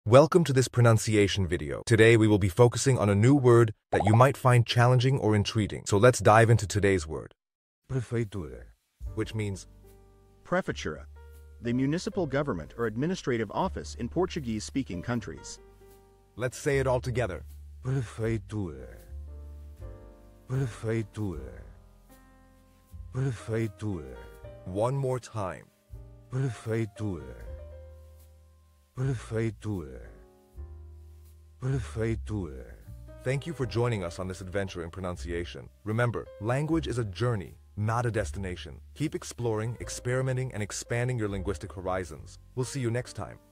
Welcome to this pronunciation video. Today we will be focusing on a new word that you might find challenging or intriguing. So let's dive into today's word. Prefeitura. Which means Prefeitura, the municipal government or administrative office in Portuguese-speaking countries. let's say it all together. Prefeitura. Prefeitura. Prefeitura. One more time. Prefeitura. Prefeitura. Prefeitura. Thank you for joining us on this adventure in pronunciation. Remember, language is a journey, not a destination. Keep exploring, experimenting, and expanding your linguistic horizons. We'll see you next time.